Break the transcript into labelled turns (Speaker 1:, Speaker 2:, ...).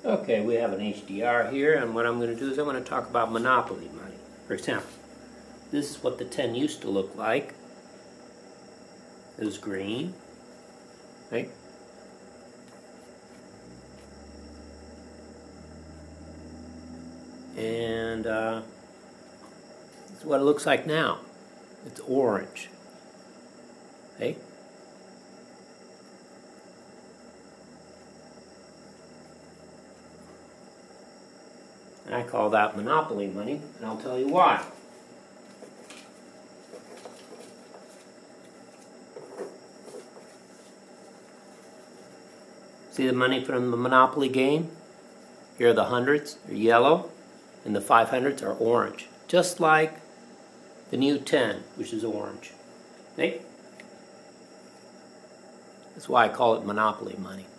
Speaker 1: Okay, we have an HDR here, and what I'm going to do is I'm going to talk about monopoly money. For example, this is what the 10 used to look like. It was green, right? And this is what it looks like now. It's orange, right? And I call that monopoly money, and I'll tell you why. See the money from the monopoly game? Here are the hundreds, they're yellow, and the 500s are orange. Just like the new 10, which is orange. See? That's why I call it monopoly money.